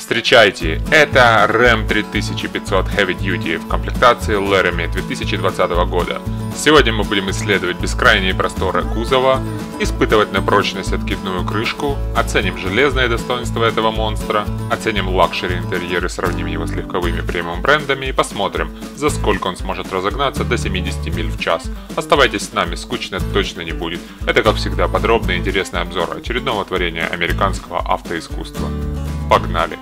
Встречайте, это Ram 3500 Heavy Duty в комплектации Laramie 2020 года. Сегодня мы будем исследовать бескрайние просторы кузова, испытывать на прочность откидную крышку, оценим железные достоинства этого монстра, оценим лакшери интерьер и сравним его с легковыми премиум брендами и посмотрим, за сколько он сможет разогнаться до 70 миль в час. Оставайтесь с нами, скучно точно не будет. Это, как всегда, подробный и интересный обзор очередного творения американского автоискусства. Погнали!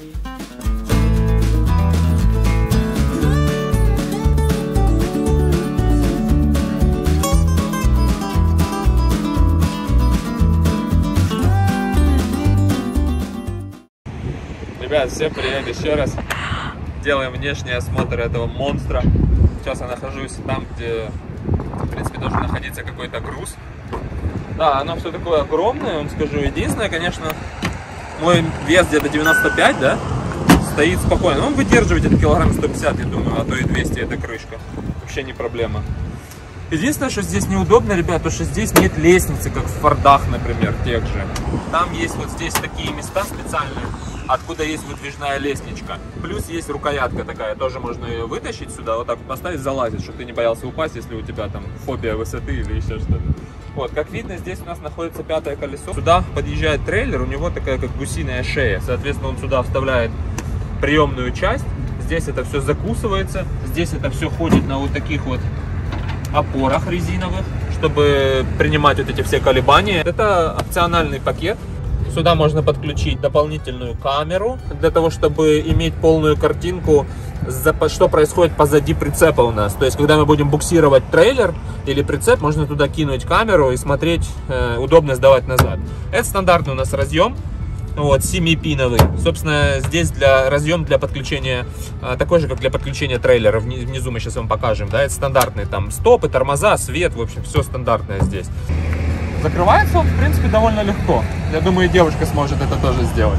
Ребят, всем привет еще раз. Делаем внешний осмотр этого монстра. Сейчас я нахожусь там, где, в принципе, должен находиться какой-то груз. Да, оно все такое огромное, вам скажу. Единственное, конечно, мой вес где-то 95, да, стоит спокойно. Он выдерживает это килограмм 150, я думаю, а то и 200, эта крышка. Вообще не проблема. Единственное, что здесь неудобно, ребят, то что здесь нет лестницы, как в Фордах, например, тех же. Там есть вот здесь такие места специальные, откуда есть выдвижная лестничка. Плюс есть рукоятка такая, тоже можно ее вытащить сюда, вот так вот поставить, залазить, чтобы ты не боялся упасть, если у тебя там фобия высоты или еще что-то. Вот, как видно, здесь у нас находится пятое колесо. Сюда подъезжает трейлер, у него такая как гусиная шея. Соответственно, он сюда вставляет приемную часть. Здесь это все закусывается. Здесь это все ходит на вот таких вот опорах резиновых, чтобы принимать вот эти все колебания. Это опциональный пакет. Сюда можно подключить дополнительную камеру, для того, чтобы иметь полную картинку, что происходит позади прицепа у нас. То есть, когда мы будем буксировать трейлер или прицеп, можно туда кинуть камеру и смотреть, удобно сдавать назад. Это стандартный у нас разъем, вот, 7-пиновый. Собственно, здесь разъем для подключения, такой же, как для подключения трейлера. Внизу мы сейчас вам покажем. Да, это стандартный, там, стопы, тормоза, свет, в общем, все стандартное здесь. Закрывается он, в принципе, довольно легко. Я думаю, и девушка сможет это тоже сделать.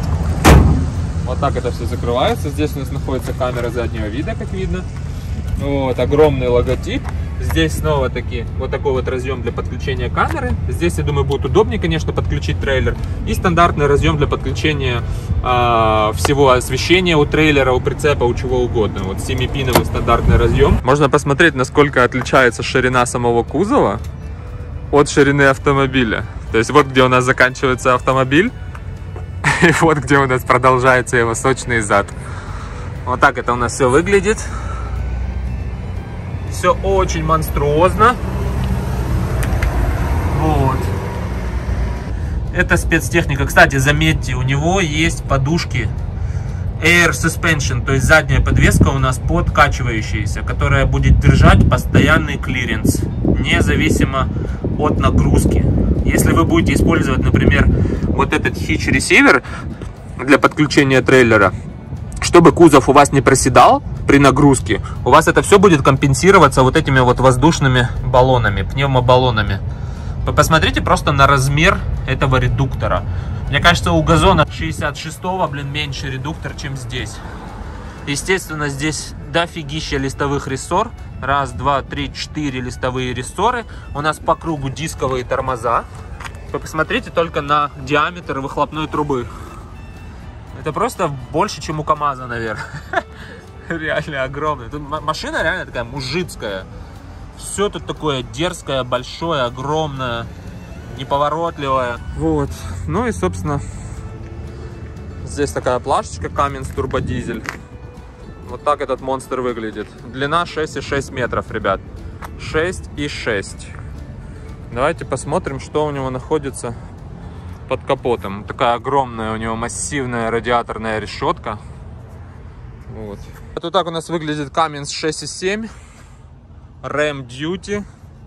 Вот так это все закрывается. Здесь у нас находится камера заднего вида, как видно. Вот, огромный логотип. Здесь снова таки вот такой вот разъем для подключения камеры. Здесь, я думаю, будет удобнее, конечно, подключить трейлер. И стандартный разъем для подключения всего освещения у трейлера, у прицепа, у чего угодно. Вот 7-пиновый стандартный разъем. Можно посмотреть, насколько отличается ширина самого кузова от ширины автомобиля. То есть вот где у нас заканчивается автомобиль, и вот где у нас продолжается его сочный зад. Вот так это у нас все выглядит. Все очень монструозно. Вот. Это спецтехника. Кстати, заметьте, у него есть подушки Air Suspension, то есть задняя подвеска у нас подкачивающаяся, которая будет держать постоянный клиренс, независимо от нагрузки. Если вы будете использовать, например, вот этот hitch receiver для подключения трейлера, чтобы кузов у вас не проседал при нагрузке, у вас это все будет компенсироваться вот этими вот воздушными баллонами, пневмобаллонами. Вы посмотрите просто на размер этого редуктора. Мне кажется, у газона 66-го, меньше редуктор, чем здесь. Естественно, здесь дофигища листовых рессор. Раз, два, три, 4 листовые рессоры. У нас по кругу дисковые тормоза. Вы посмотрите только на диаметр выхлопной трубы. Это просто больше, чем у КамАЗа, наверное. Реально огромный. Тут машина реально такая мужицкая. Все тут такое дерзкое, большое, огромное, неповоротливое. Вот. Ну и, собственно, здесь такая плашечка Cummins турбодизель. Вот так этот монстр выглядит. Длина 6,6 метров, ребят. 6,6. Давайте посмотрим, что у него находится под капотом. Такая огромная у него массивная радиаторная решетка. Вот. Вот так у нас выглядит Cummins 6,7. Ram Duty.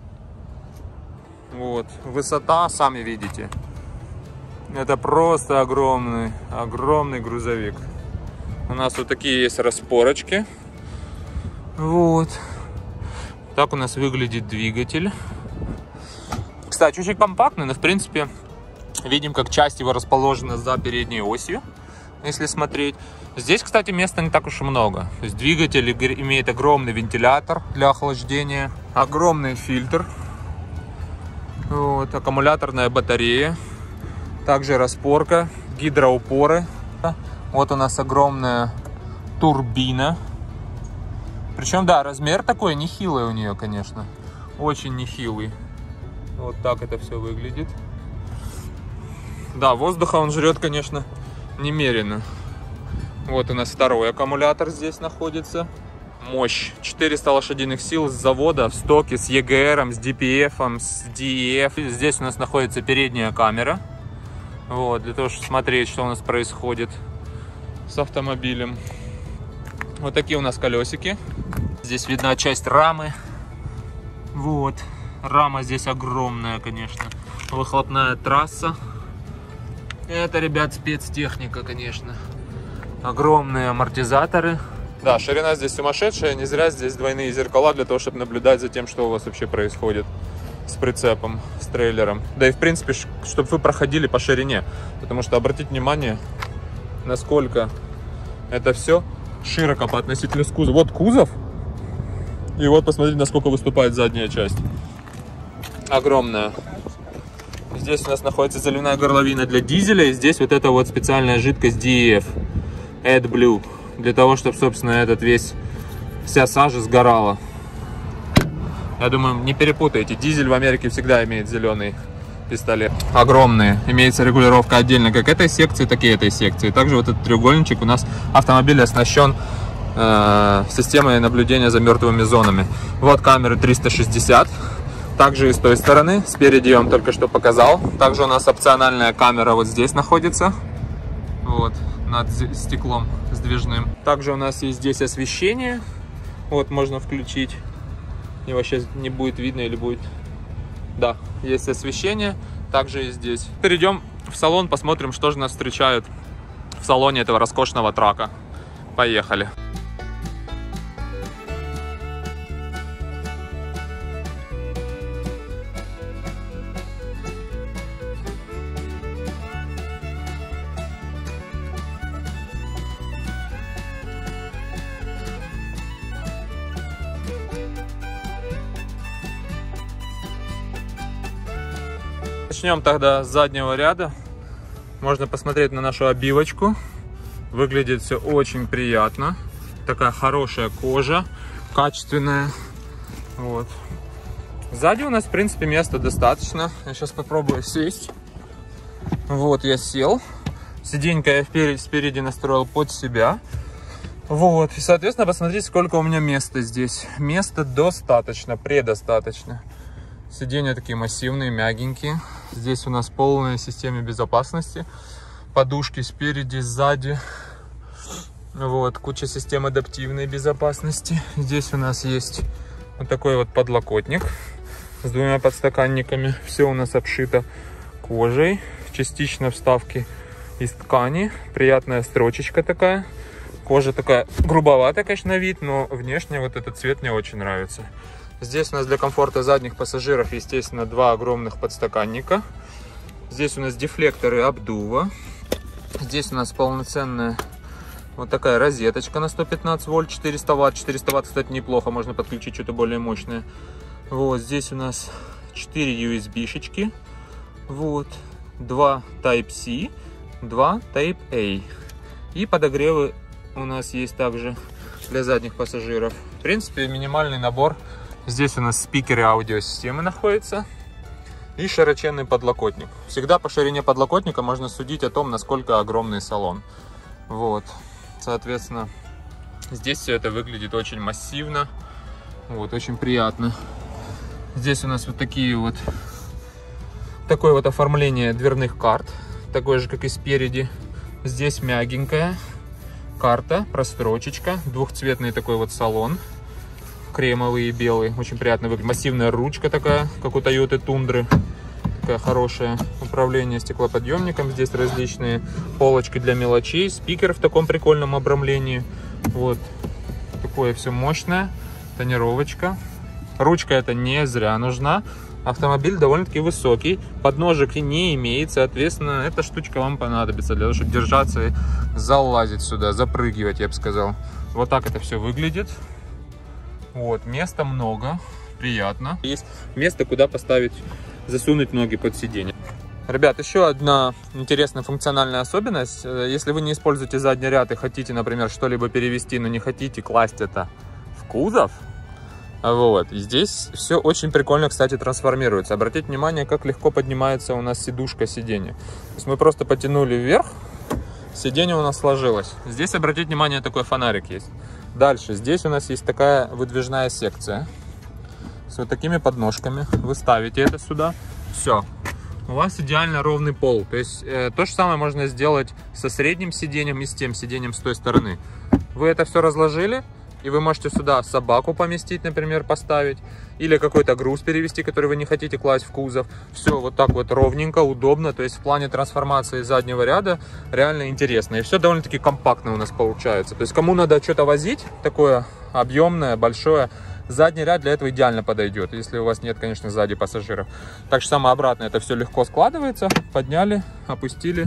Вот. Высота, сами видите. Это просто огромный грузовик. У нас вот такие есть распорочки. Вот. Так у нас выглядит двигатель. Кстати, чуть-чуть компактный, но в принципе видим, как часть его расположена за передней осью, если смотреть. Здесь, кстати, места не так уж и много. То есть двигатель имеет огромный вентилятор для охлаждения, огромный фильтр, вот, аккумуляторная батарея, также распорка, гидроупоры. Вот у нас огромная турбина. Причем, да, размер такой нехилый у нее, конечно. Очень нехилый. Вот так это все выглядит. Да, воздуха он жрет, конечно, немерено. Вот у нас второй аккумулятор здесь находится. Мощь 400 лошадиных сил с завода, в стоке, с EGR, с DPF, с DEF. Здесь у нас находится передняя камера. Вот, для того, чтобы смотреть, что у нас происходит с автомобилем. Вот такие у нас колесики. Здесь видна часть рамы. Вот. Рама здесь огромная, конечно. Выхлопная трасса. Это, ребят, спецтехника, конечно. Огромные амортизаторы. Да, ширина здесь сумасшедшая. Не зря здесь двойные зеркала, для того, чтобы наблюдать за тем, что у вас вообще происходит с прицепом, с трейлером. Да и, в принципе, чтобы вы проходили по ширине. Потому что обратите внимание, насколько это все широко по относительно с кузова. Вот кузов. И вот посмотрите, насколько выступает задняя часть. Огромная. Здесь у нас находится заливная горловина для дизеля. И здесь вот эта вот специальная жидкость DEF AdBlue. Для того, чтобы, собственно, вся сажа сгорала. Я думаю, не перепутайте. Дизель в Америке всегда имеет зеленый пистолет. Огромные. Имеется регулировка отдельно как этой секции, так и этой секции. Также вот этот треугольничек у нас автомобиль оснащен системой наблюдения за мертвыми зонами. Вот камеры 360. Также и с той стороны. Спереди я вам только что показал. Также у нас опциональная камера вот здесь находится. Вот, над стеклом сдвижным. Также у нас есть здесь освещение. Вот, можно включить. Его сейчас не будет видно или будет... Да, есть освещение. Также и здесь. Перейдем в салон, посмотрим, что же нас встречает в салоне этого роскошного трака. Поехали. Начнем тогда с заднего ряда. Можно посмотреть на нашу обивочку. Выглядит все очень приятно. Такая хорошая кожа, качественная. Вот. Сзади у нас, в принципе, места достаточно. Я сейчас попробую сесть. Вот, я сел. Сиденько я спереди настроил под себя. Вот. И, соответственно, посмотрите, сколько у меня места здесь. Места достаточно, предостаточно. Сиденья такие массивные, мягенькие. Здесь у нас полная система безопасности. Подушки спереди, сзади. Вот, куча систем адаптивной безопасности. Здесь у нас есть вот такой вот подлокотник с двумя подстаканниками. Все у нас обшито кожей. Частично вставки из ткани. Приятная строчечка такая. Кожа такая грубоватая, конечно, на вид, но внешне вот этот цвет мне очень нравится. Здесь у нас для комфорта задних пассажиров, естественно, два огромных подстаканника. Здесь у нас дефлекторы обдува. Здесь у нас полноценная вот такая розеточка на 115 вольт, 400 ватт. 400 ватт, кстати, неплохо, можно подключить что-то более мощное. Вот, здесь у нас 4 USB-шечки. Вот, 2 Type-C, 2 Type-A. И подогревы у нас есть также для задних пассажиров. В принципе, минимальный набор. Здесь у нас спикеры аудиосистемы находятся и широченный подлокотник. Всегда по ширине подлокотника можно судить о том, насколько огромный салон. Вот, соответственно, здесь все это выглядит очень массивно, вот, очень приятно. Здесь у нас вот такое вот оформление дверных карт, такое же, как и спереди. Здесь мягенькая карта, прострочечка, двухцветный такой вот салон. Кремовый и белый, очень приятно выглядит. Массивная ручка такая, как у Toyota Tundra. Такая хорошая. Управление стеклоподъемником. Здесь различные полочки для мелочей. Спикер в таком прикольном обрамлении. Вот. Такое все мощное. Тонировочка. Ручка эта не зря нужна. Автомобиль довольно-таки высокий. Подножек не имеет. Соответственно, эта штучка вам понадобится для того, чтобы держаться и залазить сюда, запрыгивать, я бы сказал. Вот так это все выглядит. Вот, места много, приятно. Есть место, куда поставить, засунуть ноги под сиденье. Ребят, еще одна интересная функциональная особенность. Если вы не используете задний ряд и хотите, например, что-либо перевести, но не хотите класть это в кузов, вот, и здесь все очень прикольно, кстати, трансформируется. Обратите внимание, как легко поднимается у нас сидушка сиденья. То есть мы просто потянули вверх, сиденье у нас сложилось. Здесь, обратите внимание, такой фонарик есть. Дальше, здесь у нас есть такая выдвижная секция с вот такими подножками. Вы ставите это сюда, все. У вас идеально ровный пол. То есть то же самое можно сделать со средним сиденьем и с тем сиденьем с той стороны. Вы это все разложили, и вы можете сюда собаку поместить, например, поставить. Или какой-то груз перевести, который вы не хотите класть в кузов. Все вот так вот ровненько, удобно. То есть в плане трансформации заднего ряда реально интересно. И все довольно-таки компактно у нас получается. То есть кому надо что-то возить, такое объемное, большое, задний ряд для этого идеально подойдет, если у вас нет, конечно, сзади пассажиров. Так же самое обратно, это все легко складывается. Подняли, опустили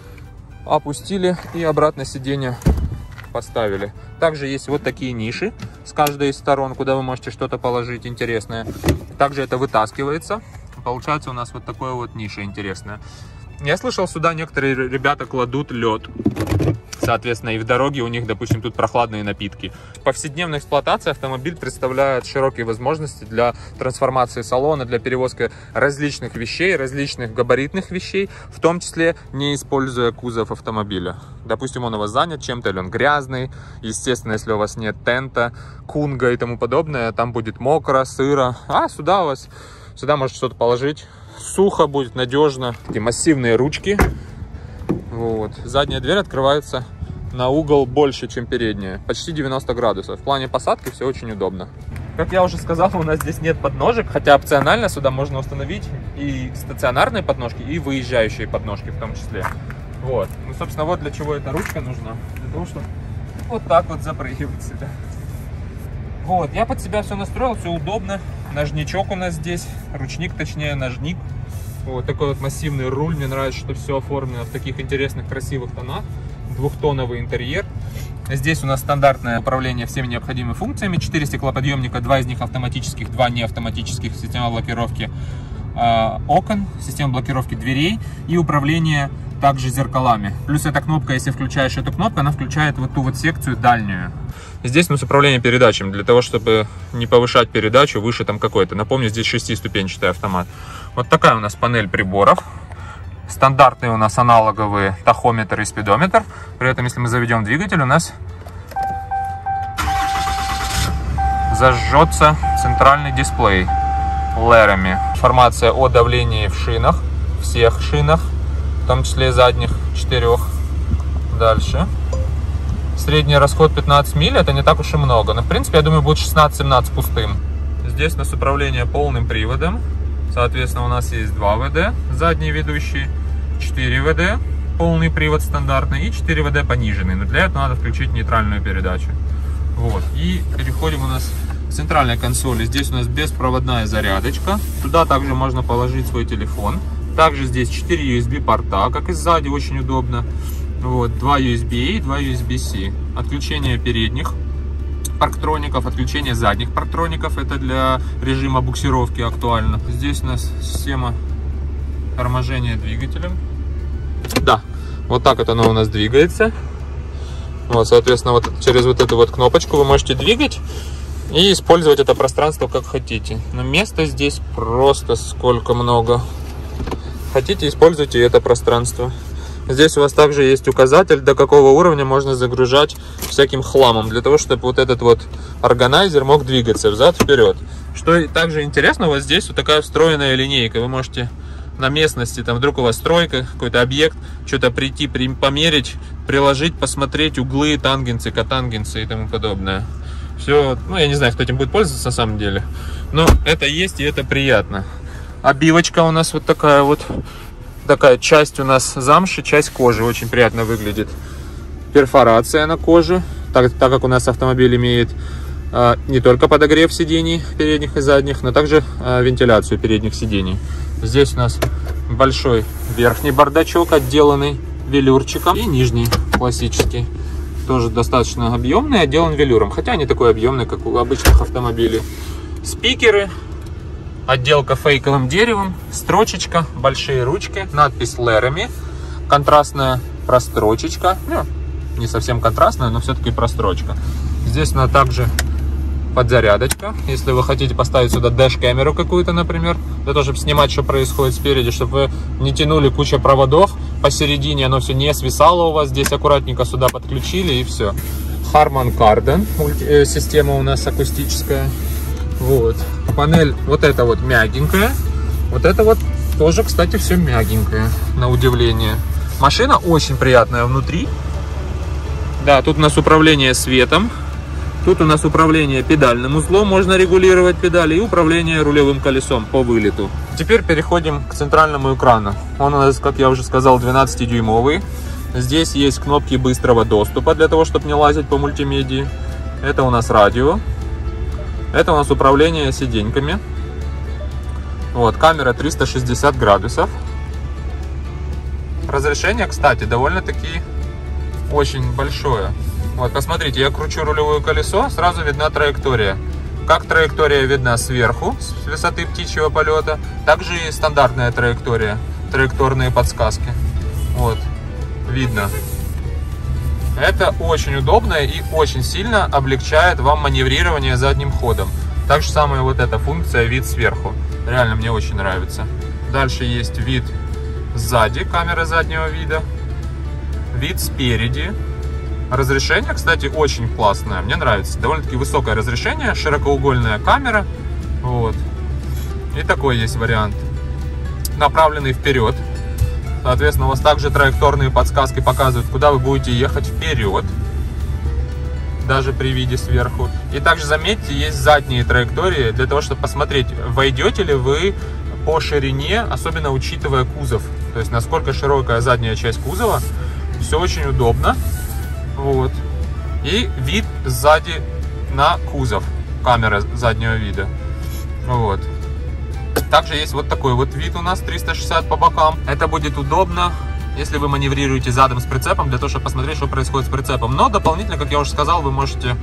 и обратно сиденье поставили. Также есть вот такие ниши с каждой из сторон, куда вы можете что-то положить интересное. Также это вытаскивается. Получается у нас вот такая вот ниша интересная. Я слышал, сюда некоторые ребята кладут лед. Соответственно, и в дороге у них, допустим, тут прохладные напитки. В повседневной эксплуатации автомобиль представляет широкие возможности для трансформации салона, для перевозки различных вещей, различных габаритных вещей, в том числе не используя кузов автомобиля. Допустим, он у вас занят чем-то, или он грязный. Естественно, если у вас нет тента, кунга и тому подобное, там будет мокро, сыро. А сюда может что-то положить. Сухо будет, надежно. Такие массивные ручки. Вот. Задняя дверь открывается на угол больше, чем передняя. Почти 90 градусов. В плане посадки все очень удобно. Как я уже сказал, у нас здесь нет подножек. Хотя опционально сюда можно установить и стационарные подножки, и выезжающие подножки в том числе. Вот. Ну, собственно, вот для чего эта ручка нужна. Для того, чтобы вот так вот запрыгивать сюда. Вот. Я под себя все настроил, все удобно. Ножничок у нас здесь. Ручник, точнее, ножник. Вот такой вот массивный руль. Мне нравится, что все оформлено в таких интересных, красивых тонах. Двухтоновый интерьер. Здесь у нас стандартное управление всеми необходимыми функциями. 4 стеклоподъемника, 2 из них автоматических, 2 неавтоматических. Система блокировки окон, система блокировки дверей и управление также зеркалами. Плюс эта кнопка, если включаешь эту кнопку, она включает вот ту вот секцию дальнюю. Здесь у нас управление передачами, для того, чтобы не повышать передачу выше там какой-то. Напомню, здесь 6-ступенчатый автомат. Вот такая у нас панель приборов. Стандартные у нас аналоговые тахометр и спидометр. При этом, если мы заведем двигатель, у нас зажжется центральный дисплей лерами. Информация о давлении в шинах, всех шинах, в том числе и задних 4. Дальше. Средний расход 15 миль, это не так уж и много. Но, в принципе, я думаю, будет 16-17 пустым. Здесь у нас управление полным приводом. Соответственно, у нас есть 2 ВД, задние ведущие, 4 ВД, полный привод стандартный, и 4 ВД пониженный. Но для этого надо включить нейтральную передачу. Вот. И переходим у нас к центральной консоли. Здесь у нас беспроводная зарядочка. Туда также можно положить свой телефон. Также здесь 4 USB порта, как и сзади, очень удобно. Вот, 2 USB-A, 2 USB-C. Отключение передних парктроников, отключение задних парктроников. Это для режима буксировки актуально. Здесь у нас система торможения двигателем. Да, вот так вот оно у нас двигается. Вот, соответственно, вот через вот эту вот кнопочку вы можете двигать и использовать это пространство как хотите. Но места здесь просто сколько много. Хотите, используйте это пространство. Здесь у вас также есть указатель, до какого уровня можно загружать всяким хламом, для того, чтобы вот этот вот органайзер мог двигаться взад-вперед. Что также интересно, у вас здесь вот такая встроенная линейка. Вы можете на местности, там вдруг у вас стройка, какой-то объект, что-то прийти, померить, приложить, посмотреть углы, тангенсы, котангенсы и тому подобное. Все, ну я не знаю, кто этим будет пользоваться на самом деле, но это есть и это приятно. Обивочка у нас вот такая вот. Такая часть у нас замши, часть кожи. Очень приятно выглядит. Перфорация на коже. Так как у нас автомобиль имеет не только подогрев сидений передних и задних, но также вентиляцию передних сидений. Здесь у нас большой верхний бардачок, отделанный велюрчиком. И нижний классический. Тоже достаточно объемный, отделан велюром. Хотя не такой объемный, как у обычных автомобилей. Спикеры. Отделка фейковым деревом, строчечка, большие ручки, надпись Laramie, контрастная прострочечка, ну, не совсем контрастная, но все-таки прострочка. Здесь она также подзарядочка, если вы хотите поставить сюда дэш-камеру какую-то, например, для того, чтобы снимать, что происходит спереди, чтобы вы не тянули кучу проводов посередине, оно все не свисало у вас, здесь аккуратненько сюда подключили и все. Harman Kardon, система у нас акустическая. Вот. Панель вот эта вот мягенькая. Вот это вот тоже, кстати, все мягенькое, на удивление. Машина очень приятная внутри. Да, тут у нас управление светом. Тут у нас управление педальным узлом, можно регулировать педали, и управление рулевым колесом по вылету. Теперь переходим к центральному экрану. Он у нас, как я уже сказал, 12-дюймовый. Здесь есть кнопки быстрого доступа для того, чтобы не лазить по мультимедии. Это у нас радио. Это у нас управление сиденьками. Вот, камера 360 градусов. Разрешение, кстати, довольно-таки очень большое. Вот, посмотрите, я кручу рулевое колесо, сразу видна траектория. Как траектория видна сверху, с высоты птичьего полета, так же и стандартная траектория, траекторные подсказки. Вот, видно. Это очень удобно и очень сильно облегчает вам маневрирование задним ходом. Так же самое вот эта функция вид сверху. Реально мне очень нравится. Дальше есть вид сзади, камера заднего вида. Вид спереди. Разрешение, кстати, очень классное. Мне нравится. Довольно-таки высокое разрешение. Широкоугольная камера. Вот. И такой есть вариант. Направленный вперед. Соответственно, у вас также траекторные подсказки показывают, куда вы будете ехать вперед, даже при виде сверху. И также, заметьте, есть задние траектории для того, чтобы посмотреть, войдете ли вы по ширине, особенно учитывая кузов. То есть, насколько широкая задняя часть кузова. Все очень удобно. Вот. И вид сзади на кузов. Камера заднего вида. Вот. Также есть вот такой вот вид у нас, 360 по бокам. Это будет удобно, если вы маневрируете задом с прицепом, для того, чтобы посмотреть, что происходит с прицепом. Но дополнительно, как я уже сказал, вы можете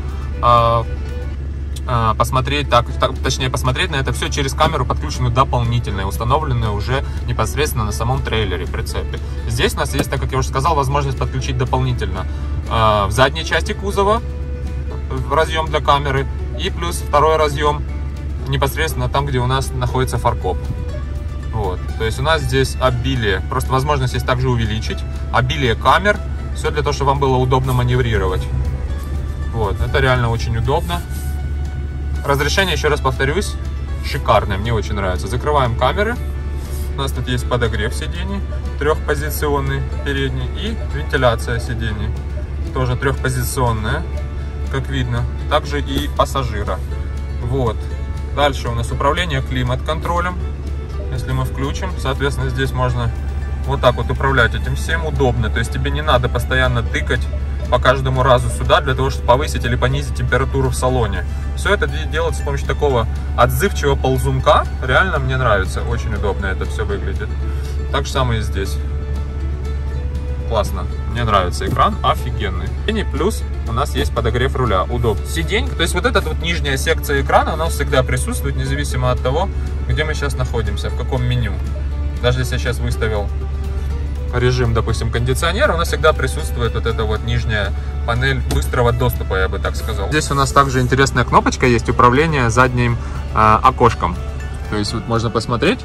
посмотреть, точнее посмотреть на это все через камеру, подключенную дополнительно, установленную уже непосредственно на самом трейлере, прицепе. Здесь у нас есть, так как я уже сказал, возможность подключить дополнительно в задней части кузова разъем для камеры и плюс второй разъем непосредственно там, где у нас находится фаркоп. Вот. То есть у нас здесь обилие, просто возможность есть также увеличить, обилие камер, все для того, чтобы вам было удобно маневрировать. Вот. Это реально очень удобно. Разрешение, еще раз повторюсь, шикарное, мне очень нравится. Закрываем камеры. У нас тут есть подогрев сидений, трехпозиционный передний, и вентиляция сидений, тоже трехпозиционная, как видно. Также и пассажира. Вот. Дальше у нас управление климат-контролем. Если мы включим, соответственно, здесь можно вот так вот управлять этим всем. Удобно. То есть тебе не надо постоянно тыкать по каждому разу сюда, для того, чтобы повысить или понизить температуру в салоне. Все это делается с помощью такого отзывчивого ползунка. Реально мне нравится. Очень удобно это все выглядит. Так же самое и здесь. Классно. Мне нравится экран. Офигенный. И плюс у нас есть подогрев руля. Удобно. Сиденье. То есть вот эта вот нижняя секция экрана, она всегда присутствует, независимо от того, где мы сейчас находимся, в каком меню. Даже если я сейчас выставил режим, допустим, кондиционера, у нас всегда присутствует вот эта вот нижняя панель быстрого доступа, я бы так сказал. Здесь у нас также интересная кнопочка есть, управление задним окошком. То есть вот можно посмотреть.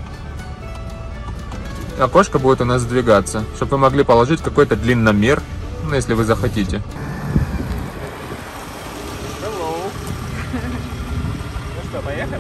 Окошко будет у нас сдвигаться, чтобы вы могли положить какой-то длинномер, ну, если вы захотите. Hello. Ну что, поехали?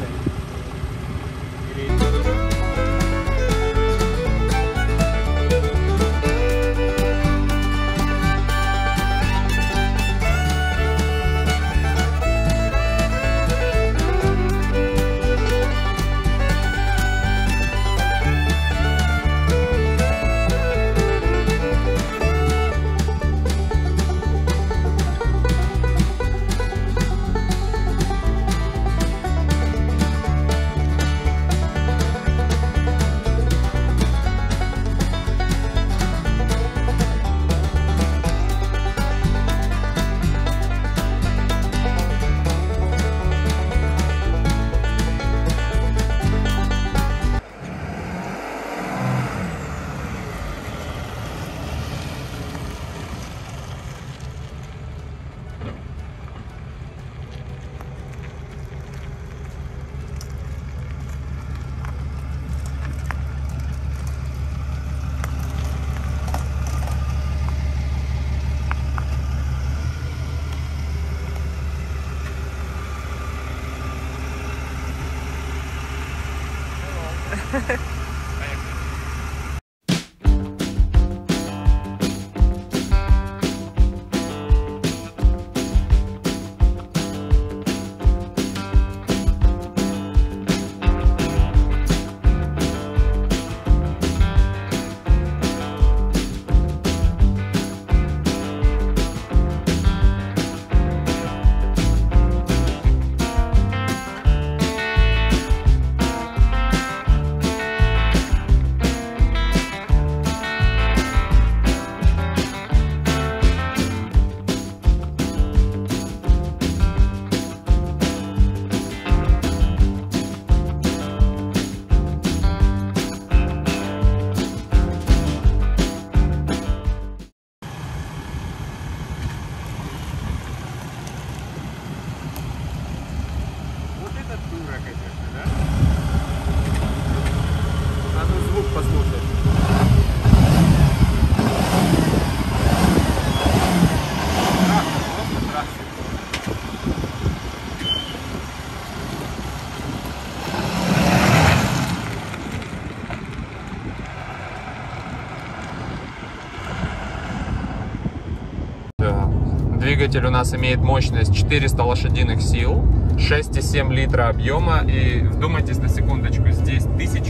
Двигатель у нас имеет мощность 400 лошадиных сил, 6,7 литра объема, и вдумайтесь на секундочку, здесь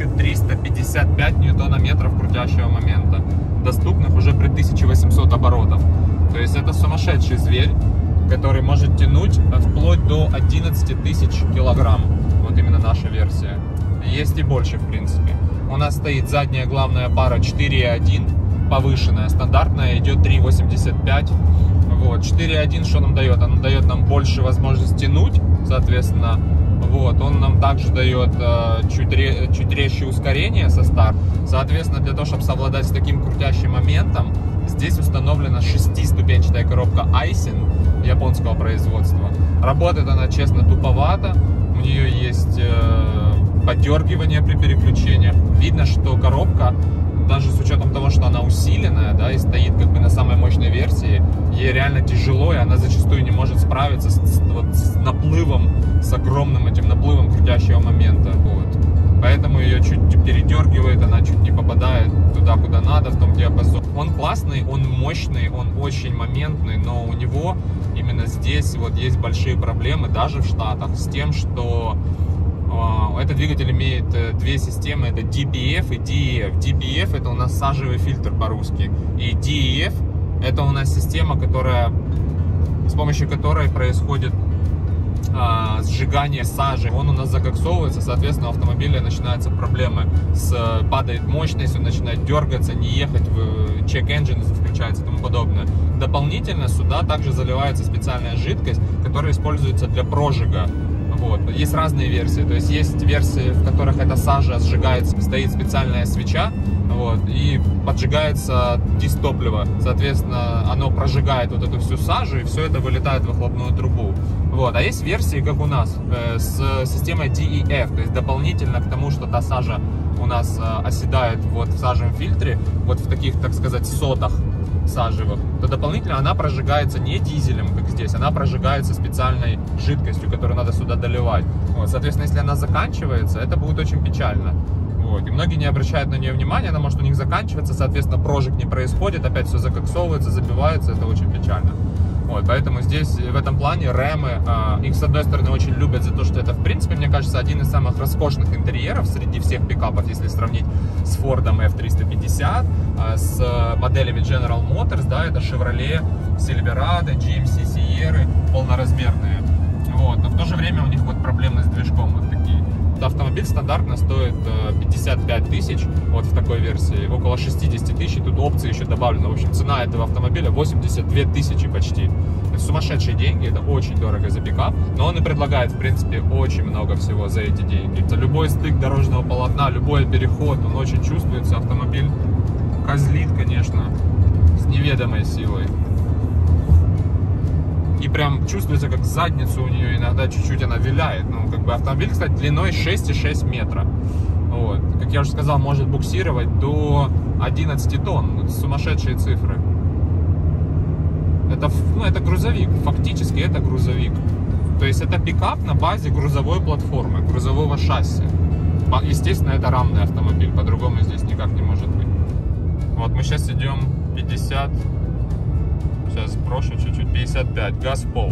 1355 ньютона-метров крутящего момента, доступных уже при 1800 оборотов. То есть это сумасшедший зверь, который может тянуть вплоть до 11 тысяч килограмм. Вот именно наша версия. Есть и больше, в принципе. У нас стоит задняя главная пара 4.1, повышенная, стандартная идет 3.85. Вот, 4.1 что нам дает? Он дает нам больше возможность тянуть, соответственно. Вот, он нам также дает чуть резче ускорение со старта. Соответственно, для того, чтобы совладать с таким крутящим моментом, здесь установлена 6-ступенчатая коробка Aisin японского производства. Работает она, честно, туповато. У нее есть подергивание при переключениях. Видно, что коробка, даже с учетом того, что она усиленная, да, и стоит как бы на самой мощной версии, ей реально тяжело, и она зачастую не может справиться с наплывом, с огромным этим наплывом крутящего момента. Вот. Поэтому ее чуть передергивает, она чуть не попадает туда, куда надо, в том диапазоне. Он классный, он мощный, он очень моментный, но у него именно здесь вот есть большие проблемы, даже в Штатах, с тем, что этот двигатель имеет две системы, это DBF и DEF. DBF это у нас сажевый фильтр по-русски, и DEF это у нас система, с помощью которой происходит сжигание сажи. Он у нас закоксовывается, соответственно, у автомобиля начинаются проблемы. Падает мощность, он начинает дергаться, не ехать, чек-энджин включается и тому подобное. Дополнительно сюда также заливается специальная жидкость, которая используется для прожига. Вот. Есть разные версии, то есть есть версии, в которых эта сажа сжигается, стоит специальная свеча, вот, и поджигается дистопливо, соответственно, оно прожигает вот эту всю сажу, и все это вылетает в выхлопную трубу. Вот. А есть версии, как у нас, с системой DEF, то есть дополнительно к тому, что та сажа у нас оседает вот в сажевом фильтре, вот в таких, так сказать, сотах сажевых, то дополнительно она прожигается не дизелем, как здесь, она прожигается специальной жидкостью, которую надо сюда доливать. Вот, соответственно, если она заканчивается, это будет очень печально. Вот, и многие не обращают на нее внимания, она может у них заканчиваться, соответственно, прожиг не происходит, опять все закоксовывается, забивается, это очень печально. Вот, поэтому здесь в этом плане рэмы, их с одной стороны очень любят за то, что это, в принципе, мне кажется, один из самых роскошных интерьеров среди всех пикапов, если сравнить с Ford'ом F350, с моделями General Motors, да, это Chevrolet Silverado, GMC Sierra, полноразмерные. Вот, но в то же время у них вот проблемы с движком вот такие. Автомобиль стандартно стоит 55 тысяч, вот в такой версии, около 60 тысяч, тут опции еще добавлены. В общем, цена этого автомобиля 82 тысячи почти. Это сумасшедшие деньги, это очень дорого за пикап, но он и предлагает, в принципе, очень много всего за эти деньги. Это любой стык дорожного полотна, любой переход, он очень чувствуется, автомобиль козлит, конечно, с неведомой силой. И прям чувствуется, как задницу у нее иногда чуть-чуть она виляет. Ну, как бы автомобиль, кстати, длиной 6,6 метра. Вот. Как я уже сказал, может буксировать до 11 тонн. Это сумасшедшие цифры. Это, ну, это грузовик. Фактически это грузовик. То есть это пикап на базе грузовой платформы, грузового шасси. естественно, это рамный автомобиль, по-другому здесь никак не может быть. Вот мы сейчас идем 50, сейчас сброшу чуть-чуть, 55, газ в пол.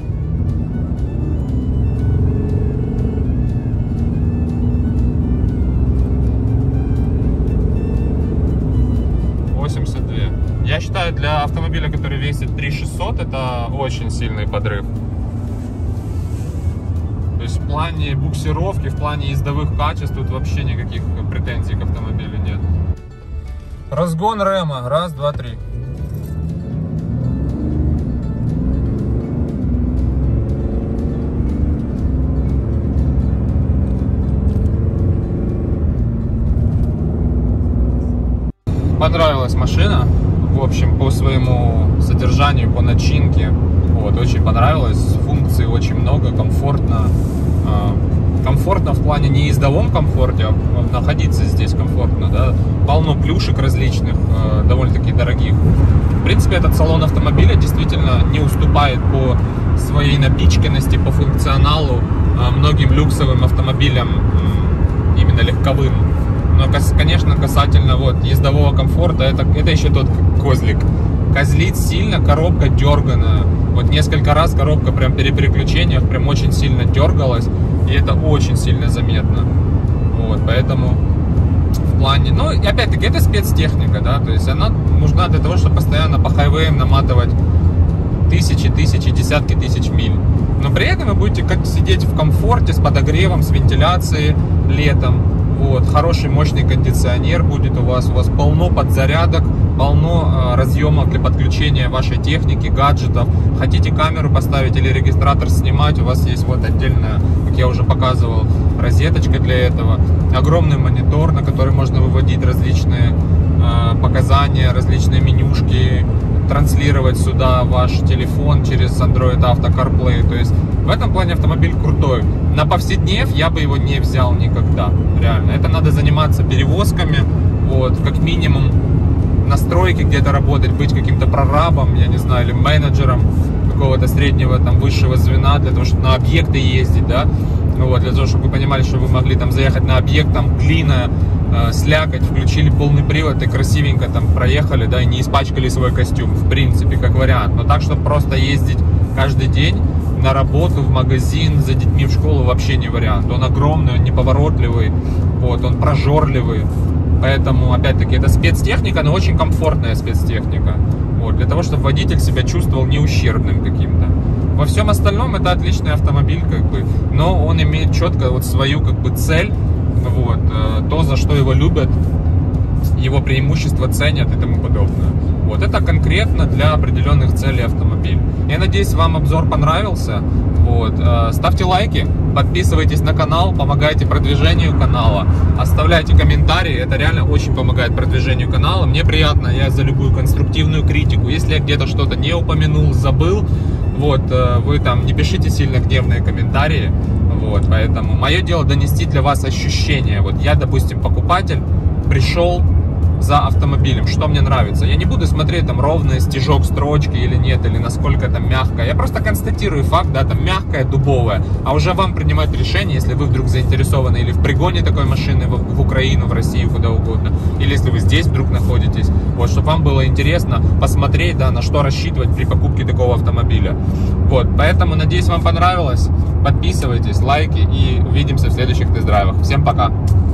Я считаю, для автомобиля, который весит 3600, это очень сильный подрыв. То есть в плане буксировки, в плане ездовых качеств тут вообще никаких претензий к автомобилю нет. Разгон рэма. Раз, два, три. Понравилась машина. В общем, по своему содержанию, по начинке, вот, очень понравилось. Функций очень много, комфортно. Комфортно в плане не ездовом комфорте, а находиться здесь комфортно, да. Полно плюшек различных, довольно-таки дорогих. В принципе, этот салон автомобиля действительно не уступает по своей напичканности, по функционалу многим люксовым автомобилям, именно легковым. Но, конечно, касательно вот ездового комфорта, это еще тот козлик. Козлит сильно, коробка дерганая. Вот несколько раз коробка прям при переключениях прям очень сильно дергалась. И это очень сильно заметно. Вот, поэтому в плане... Ну, опять-таки, это спецтехника, да. То есть она нужна для того, чтобы постоянно по хайвеям наматывать тысячи, десятки тысяч миль. Но при этом вы будете как сидеть в комфорте, с подогревом, с вентиляцией летом. Вот, хороший мощный кондиционер будет у вас полно подзарядок, полно разъемов для подключения вашей техники, гаджетов. Хотите камеру поставить или регистратор снимать, у вас есть вот отдельная, как я уже показывал, розеточка для этого. Огромный монитор, на который можно выводить различные показания, различные менюшки, транслировать сюда ваш телефон через Android Auto CarPlay. То есть в этом плане автомобиль крутой. На повседнев я бы его не взял никогда. Реально. Это надо заниматься перевозками. Вот, как минимум на стройке где-то работать, быть каким-то прорабом, я не знаю, или менеджером какого-то среднего, там, высшего звена, для того, чтобы на объекты ездить, да. Вот, для того, чтобы вы понимали, что вы могли там заехать на объект, там длинная слякоть, включили полный привод и красивенько там проехали, да, и не испачкали свой костюм, в принципе, как вариант. Но так, чтобы просто ездить каждый день на работу, в магазин, за детьми в школу, вообще не вариант. Он огромный, он неповоротливый, вот, он прожорливый. Поэтому, опять-таки, это спецтехника, но очень комфортная спецтехника. Вот, для того, чтобы водитель себя чувствовал неущербным каким-то. Во всем остальном это отличный автомобиль, как бы, но он имеет четко вот свою, как бы, цель. Вот, то, за что его любят, его преимущества ценят и тому подобное. Вот, это конкретно для определенных целей автомобиль. Я надеюсь, вам обзор понравился. Вот, ставьте лайки, подписывайтесь на канал, помогайте продвижению канала, оставляйте комментарии, это реально очень помогает продвижению канала. Мне приятно, я за любую конструктивную критику. Если я где-то что-то не упомянул, забыл, вот, вы там не пишите сильно гневные комментарии. Вот, поэтому мое дело донести для вас ощущения. Вот я, допустим, покупатель, пришел за автомобилем, что мне нравится. Я не буду смотреть, там, ровный стежок строчки или нет, или насколько это мягкое. Я просто констатирую факт, да, там мягкое, дубовое. А уже вам принимать решение, если вы вдруг заинтересованы или в пригоне такой машины в Украину, в Россию, куда угодно. Или если вы здесь вдруг находитесь. Вот, чтобы вам было интересно посмотреть, да, на что рассчитывать при покупке такого автомобиля. Вот, поэтому, надеюсь, вам понравилось. Подписывайтесь, лайки и увидимся в следующих тест-драйвах. Всем пока!